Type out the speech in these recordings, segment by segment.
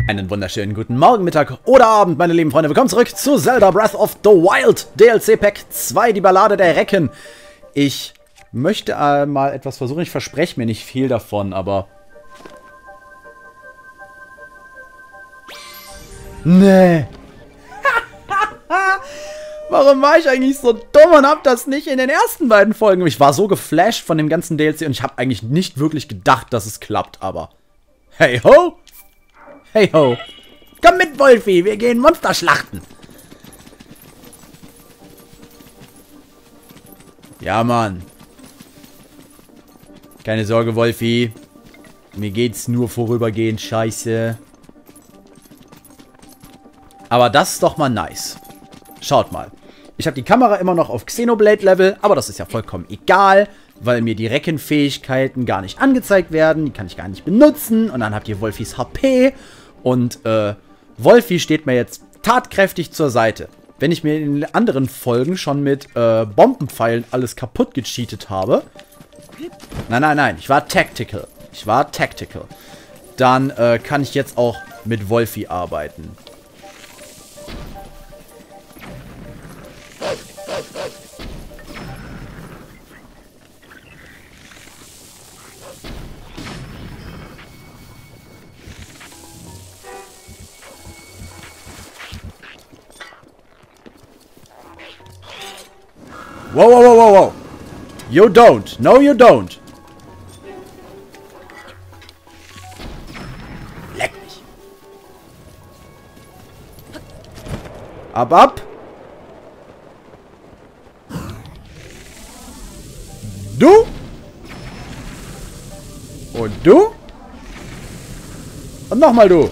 Einen wunderschönen guten Morgen, Mittag oder Abend, meine lieben Freunde. Willkommen zurück zu Zelda Breath of the Wild DLC Pack 2, die Ballade der Recken. Ich möchte mal etwas versuchen. Ich verspreche mir nicht viel davon, aber... Nee. Warum war ich eigentlich so dumm und hab das nicht in den ersten beiden Folgen? Ich war so geflasht von dem ganzen DLC und ich habe eigentlich nicht wirklich gedacht, dass es klappt, aber... Hey ho! Hey ho! Komm mit, Wolfi! Wir gehen Monster schlachten! Ja, Mann. Keine Sorge, Wolfi. Mir geht's nur vorübergehend scheiße. Aber das ist doch mal nice. Schaut mal. Ich habe die Kamera immer noch auf Xenoblade-Level, aber das ist ja vollkommen egal, weil mir die Reckenfähigkeiten gar nicht angezeigt werden. Die kann ich gar nicht benutzen. Und dann habt ihr Wolfis HP. Und Wolfi steht mir jetzt tatkräftig zur Seite. Wenn ich mir in den anderen Folgen schon mit Bombenpfeilen alles kaputt gecheatet habe. Nein. Ich war tactical. Dann kann ich jetzt auch mit Wolfi arbeiten. Wow. You don't. No, you don't. Leck mich. Ab. Du. Und du. Und nochmal du.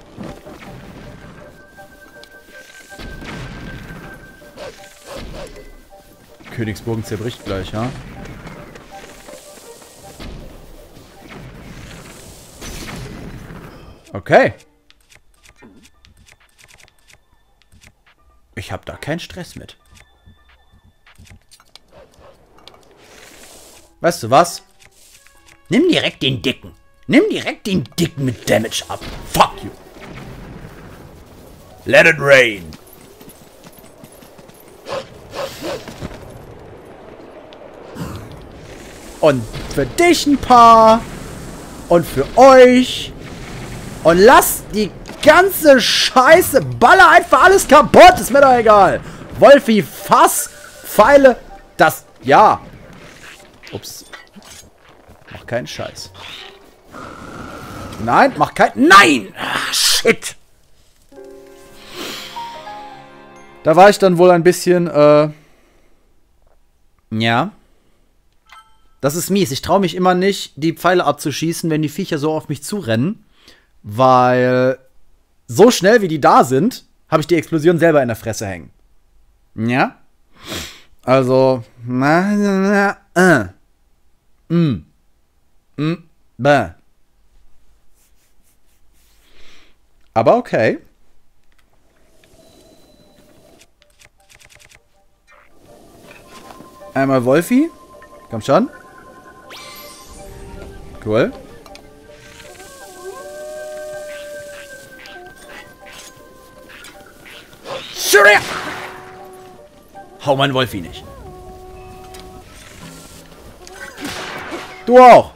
Königsbogen zerbricht gleich, ja? Okay. Ich habe da keinen Stress mit. Weißt du was? Nimm direkt den Dicken. Mit Damage ab. Fuck you. Let it rain. Und für dich ein paar. Und für euch. Und lasst die ganze Scheiße. Baller einfach alles kaputt. Ist mir doch egal. Wolfi, Fass, Pfeile. Das. Ja. Ups. Mach keinen Scheiß. Nein, mach kein. Nein! Ah, shit. Da war ich dann wohl ein bisschen, ja. Das ist mies. Ich traue mich immer nicht, die Pfeile abzuschießen, wenn die Viecher so auf mich zurennen. Weil so schnell, wie die da sind, habe ich die Explosion selber in der Fresse hängen. Ja? Also, bäh. Aber okay. Einmal Wolfi. Komm schon. Cool. Sure. Hau mein Wolfi nicht. Du auch.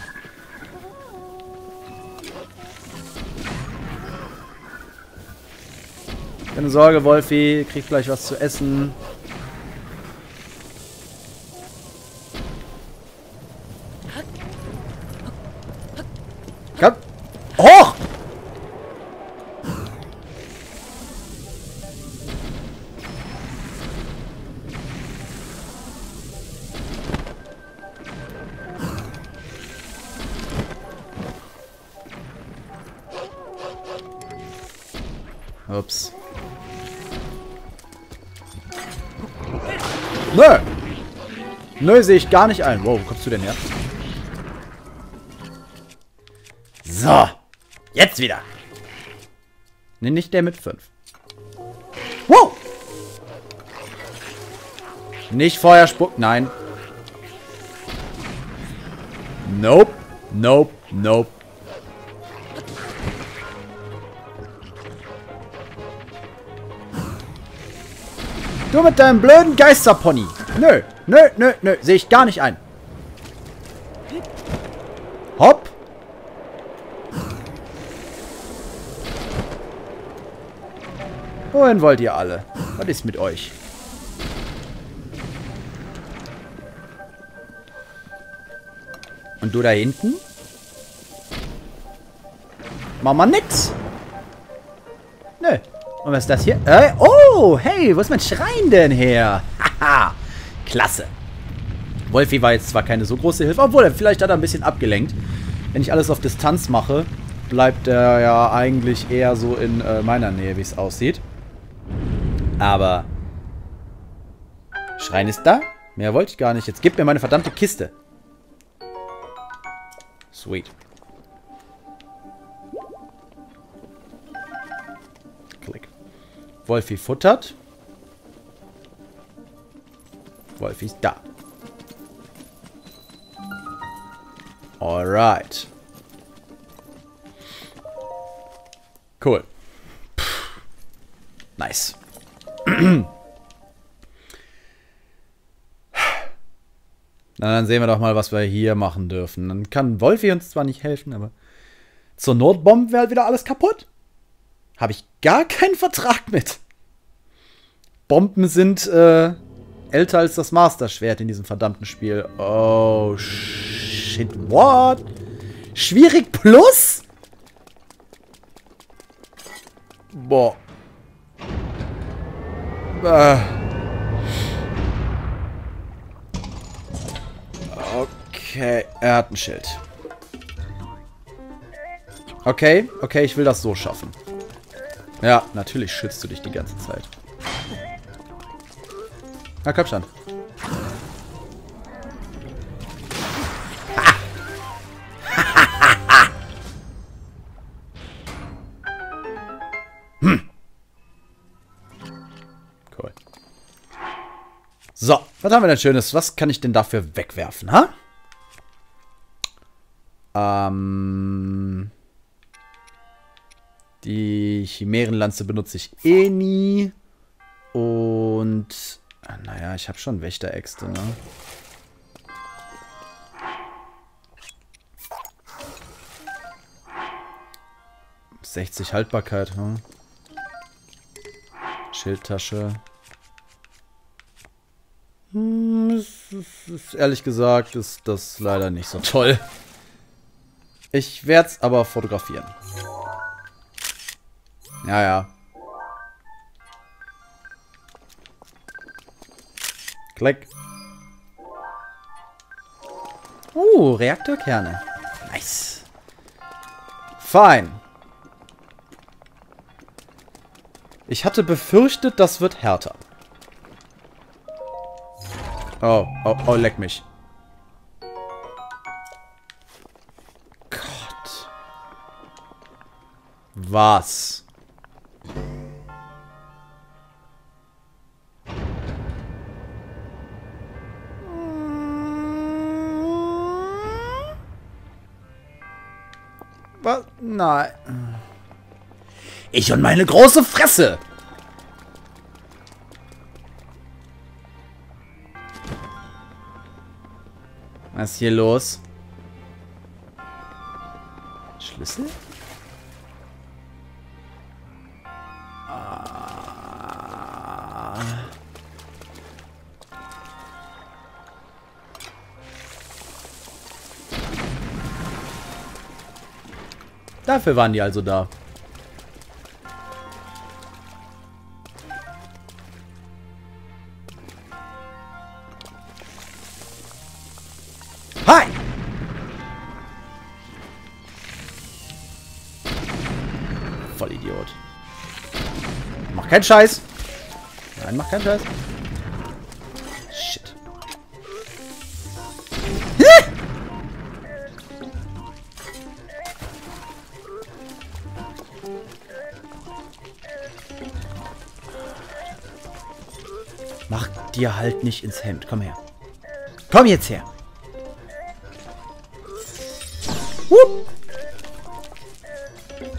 Keine Sorge, Wolfi. Kriegt gleich was zu essen. Komm. Hoch! Ups. Nö, sehe ich gar nicht ein. Wow, wo kommst du denn her? So. Jetzt wieder. Ne, nicht der mit 5. Wow. Nicht Feuer spucken. Nein. Nope. Du mit deinem blöden Geisterpony. Nö, nö, nö, nö. Sehe ich gar nicht ein. Hopp. Wohin wollt ihr alle? Was ist mit euch? Und du da hinten? Mach mal nix. Nö. Und was ist das hier? Oh, hey, wo ist mein Schrein denn her? Haha, klasse. Wolfi war jetzt zwar keine so große Hilfe, obwohl vielleicht hat er ein bisschen abgelenkt. Wenn ich alles auf Distanz mache, bleibt er ja eigentlich eher so in meiner Nähe, wie es aussieht. Aber Schrein ist da? Mehr wollte ich gar nicht. Jetzt gib mir meine verdammte Kiste. Sweet. Klick. Wolfi futtert. Wolfi ist da. Alright. Cool. Pff. Nice. Na, dann sehen wir doch mal, was wir hier machen dürfen. Dann kann Wolfi uns zwar nicht helfen, aber zur Notbombe wäre halt wieder alles kaputt. Habe ich gar keinen Vertrag mit. Bomben sind älter als das Master-Schwert in diesem verdammten Spiel. Oh, shit, what? Schwierig plus? Boah. Okay, er hat ein Schild. Okay, okay, ich will das so schaffen. Ja, natürlich schützt du dich die ganze Zeit. Na, komm schon. Cool. So, was haben wir denn Schönes? Was kann ich denn dafür wegwerfen, ha? Die Chimärenlanze benutze ich eh nie. Und naja, ich habe schon Wächteräxte, ne? ...60 Haltbarkeit, hm? Schildtasche. Ehrlich gesagt ist das leider nicht so toll. Ich werde es aber fotografieren. Ja, ja. Klick. Reaktorkerne. Nice. Fein. Ich hatte befürchtet, das wird härter. Oh, oh, oh, leck mich. Gott. Was? Was? Nein. Ich und meine große Fresse. Was ist hier los? Schlüssel? Dafür waren die also da. Hi! Vollidiot. Mach keinen Scheiß. Nein, mach keinen Scheiß. Shit. Mach dir halt nicht ins Hemd. Komm her. Komm jetzt her.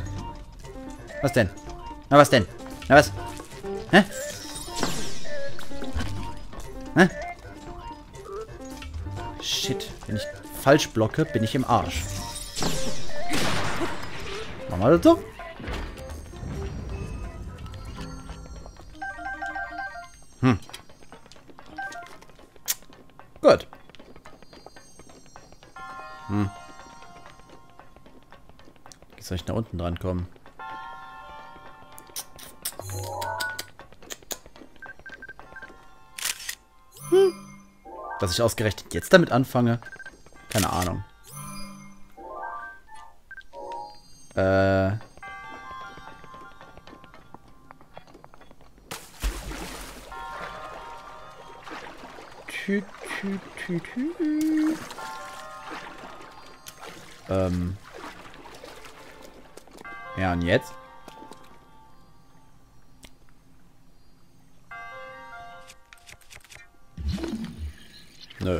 Was denn? Na was denn? Na was? Hä? Hä? Shit. Wenn ich falsch blocke, bin ich im Arsch. Machen wir das so? Gut. Wie soll ich nach unten dran kommen? Dass ich ausgerechnet jetzt damit anfange? Keine Ahnung. Ja, und jetzt? Nö.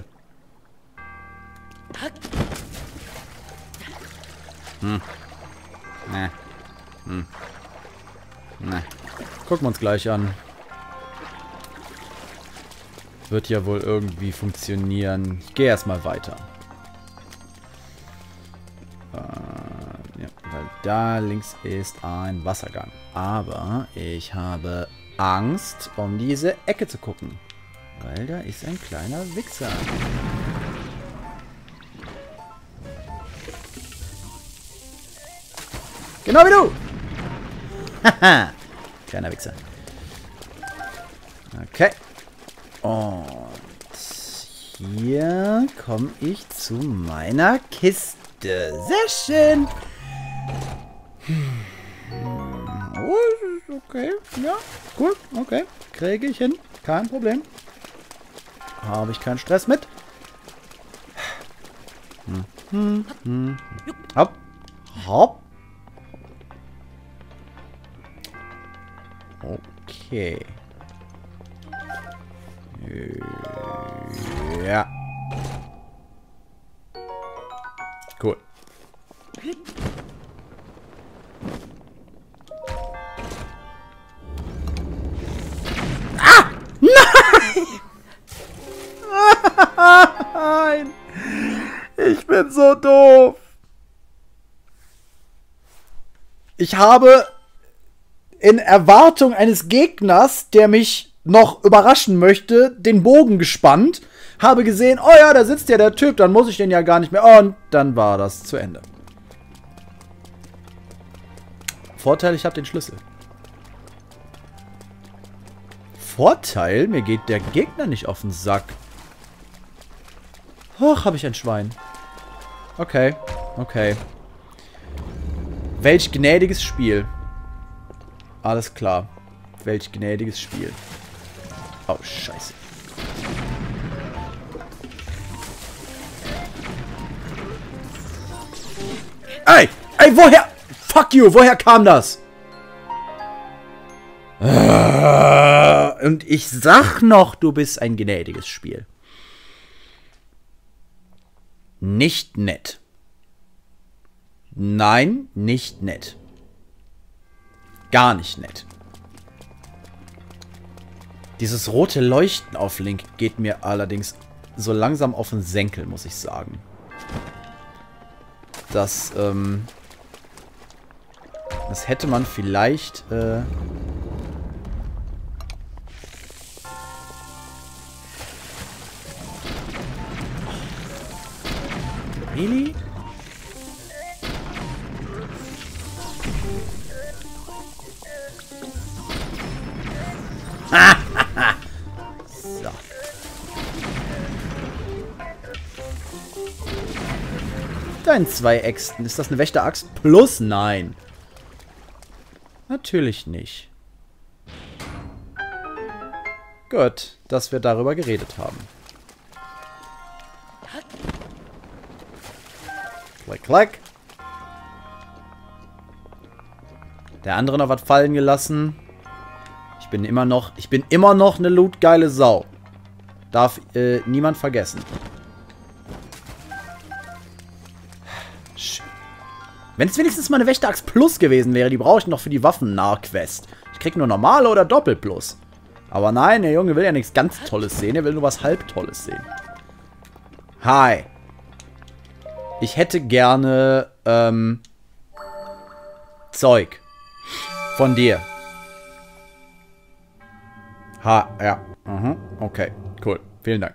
Ne. Ne. Gucken wir uns gleich an. Wird ja wohl irgendwie funktionieren. Ich gehe erstmal weiter. Ja, weil da links ist ein Wassergang. Aber ich habe Angst, um diese Ecke zu gucken. Weil da ist ein kleiner Wichser. Genau wie du! Haha! Kleiner Wichser. Okay. Und hier komme ich zu meiner Kiste. Sehr schön. Oh, okay. Ja, cool. Okay. Kriege ich hin. Kein Problem. Habe ich keinen Stress mit. Hopp. Hopp. Okay. Ja. Cool. Ah! Nein! Nein! Ich bin so doof. Ich habe in Erwartung eines Gegners, der mich noch überraschen möchte, den Bogen gespannt, habe gesehen, oh ja, da sitzt ja der Typ, dann muss ich den ja gar nicht mehr. Und dann war das zu Ende. Vorteil, ich habe den Schlüssel. Vorteil, mir geht der Gegner nicht auf den Sack. Och, habe ich ein Schwein. Okay, okay. Welch gnädiges Spiel. Alles klar. Welch gnädiges Spiel. Oh, scheiße. Ey! Ey, woher? Fuck you! Woher kam das? Und ich sag noch, du bist ein gnädiges Spiel. Nicht nett. Nein, nicht nett. Gar nicht nett. Dieses rote Leuchten auf Link geht mir allerdings so langsam auf den Senkel, muss ich sagen. Das hätte man vielleicht, Really? So. Dein 2 Äxten. Ist das eine Wächteraxt? Plus? Nein. Natürlich nicht. Gut, dass wir darüber geredet haben. Klack, klack. Der andere noch was fallen gelassen. Ich bin immer noch eine lootgeile Sau. Darf niemand vergessen. Wenn es wenigstens mal eine Wächteraxt Plus gewesen wäre, die brauche ich noch für die Waffen-Nah-Quest. Ich krieg nur normale oder Doppel-Plus. Aber nein, der Junge will ja nichts ganz Tolles sehen. Er will nur was Halbtolles sehen. Hi. Ich hätte gerne, Zeug. Von dir. Ja. Okay, cool. Vielen Dank.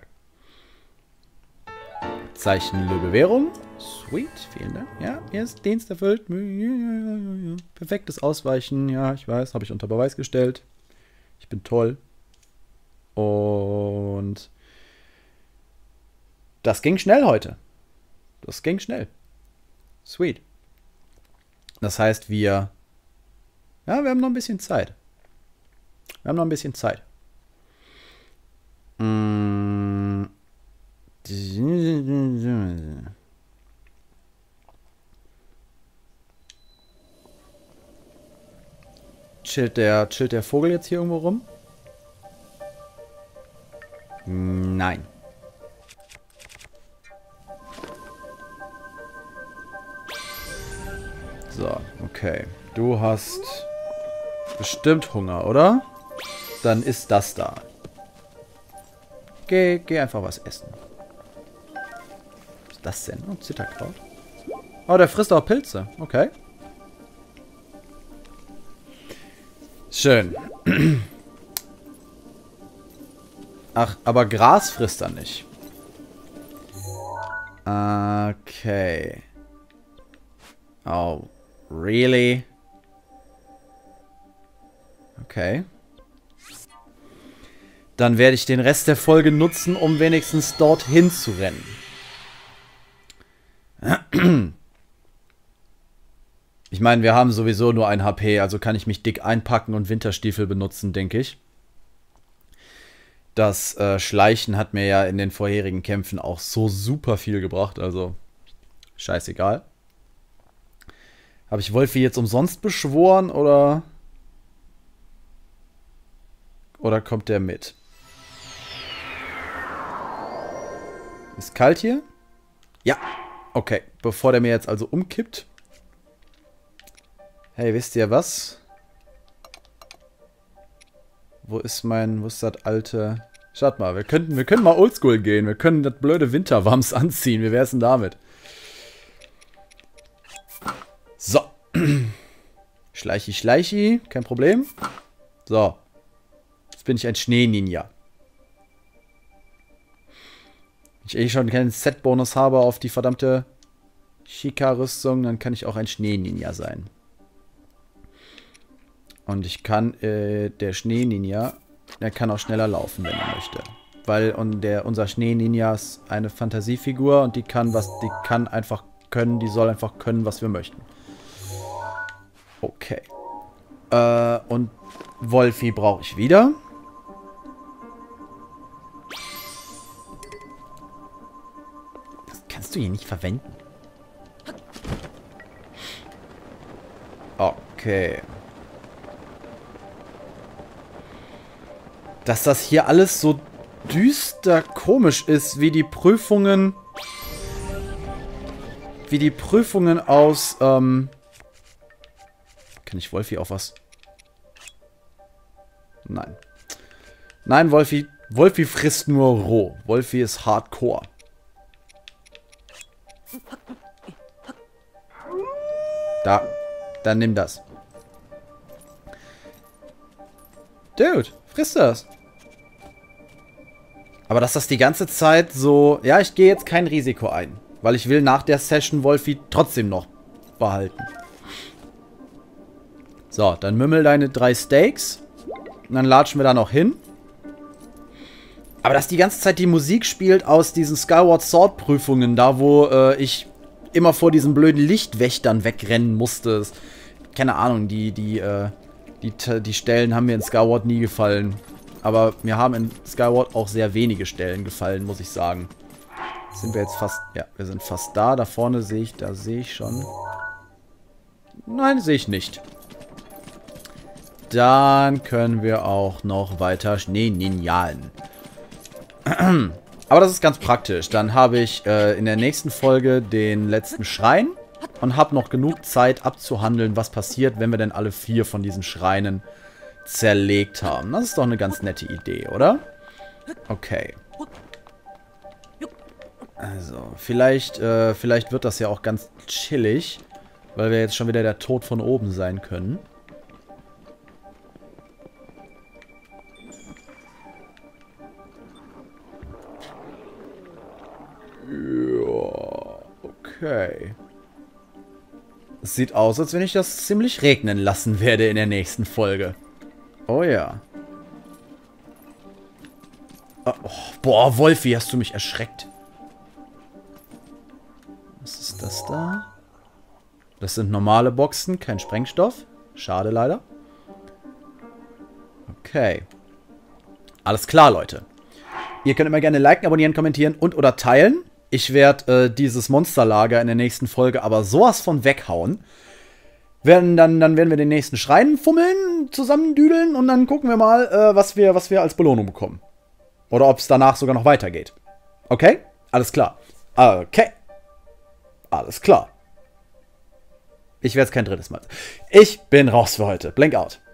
Zeichen der Bewährung. Sweet, vielen Dank. Ja, erst Dienst erfüllt. Perfektes Ausweichen. Ja, ich weiß, habe ich unter Beweis gestellt. Ich bin toll. Und das ging schnell heute. Das ging schnell. Sweet. Das heißt, wir haben noch ein bisschen Zeit. Chillt der Vogel jetzt hier irgendwo rum? Nein. So, okay. Du hast bestimmt Hunger, oder? Dann ist das da. Geh einfach was essen. Was ist das denn? Oh, Zitterkraut. Oh, der frisst auch Pilze. Okay. Schön. Ach, aber Gras frisst er nicht. Okay. Oh, really? Okay. Dann werde ich den Rest der Folge nutzen, um wenigstens dorthin zu rennen. Ich meine, wir haben sowieso nur ein HP, also kann ich mich dick einpacken und Winterstiefel benutzen, denke ich. Das Schleichen hat mir ja in den vorherigen Kämpfen auch so super viel gebracht, also scheißegal. Habe ich Wolfi jetzt umsonst beschworen, oder kommt der mit? Ist kalt hier? Ja. Okay, bevor der mir jetzt also umkippt. Hey, wisst ihr was? Wo ist das alte... Schaut mal, wir können mal oldschool gehen. Wir können das blöde Winterwams anziehen. Wie wär's denn damit? So. Schleichi, schleichi. Kein Problem. So. Jetzt bin ich ein Schnee-Ninja. Wenn ich schon keinen Set-Bonus habe auf die verdammte Shika-Rüstung, dann kann ich auch ein Schnee-Ninja sein. Und ich kann, der Schnee-Ninja, der kann auch schneller laufen, wenn er möchte. Weil unser Schnee-Ninja ist eine Fantasiefigur und die soll einfach können, was wir möchten. Okay. Und Wolfi brauche ich wieder. Das kannst du hier nicht verwenden. Okay. Dass das hier alles so düster komisch ist, wie die Prüfungen aus, kann ich Wolfi auch was? Nein. Nein, Wolfi frisst nur roh. Wolfi ist Hardcore. Da. Dann nimm das. Dude, frisst das. Aber dass das die ganze Zeit so... Ja, ich gehe jetzt kein Risiko ein. Weil ich will nach der Session Wolfi trotzdem noch behalten. So, dann mümmel deine 3 Steaks. Und dann latschen wir da noch hin. Aber dass die ganze Zeit die Musik spielt aus diesen Skyward Sword Prüfungen, da wo ich immer vor diesen blöden Lichtwächtern wegrennen musste. Keine Ahnung, die Stellen haben mir in Skyward nie gefallen. Aber mir haben in Skyward auch sehr wenige Stellen gefallen, muss ich sagen. Sind wir jetzt fast... Ja, wir sind fast da. Da vorne sehe ich schon... Nein, sehe ich nicht. Dann können wir auch noch weiter Schnee ninjalen. Aber das ist ganz praktisch. Dann habe ich in der nächsten Folge den letzten Schrein und habe noch genug Zeit abzuhandeln, was passiert, wenn wir denn alle 4 von diesen Schreinen zerlegt haben. Das ist doch eine ganz nette Idee, oder? Okay. Also, vielleicht wird das ja auch ganz chillig, weil wir jetzt schon wieder der Tod von oben sein können. Ja, okay. Es sieht aus, als wenn ich das ziemlich regnen lassen werde in der nächsten Folge. Oh ja. Oh, boah, Wolfi, hast du mich erschreckt. Was ist das da? Das sind normale Boxen, kein Sprengstoff. Schade leider. Okay. Alles klar, Leute. Ihr könnt immer gerne liken, abonnieren, kommentieren und oder teilen. Ich werde dieses Monsterlager in der nächsten Folge aber sowas von weghauen. Dann werden wir den nächsten Schrein fummeln, zusammendüdeln und dann gucken wir mal, was wir als Belohnung bekommen. Oder ob es danach sogar noch weitergeht. Okay? Alles klar. Okay. Alles klar. Ich werde es kein drittes Mal. Ich bin raus für heute. Blink out.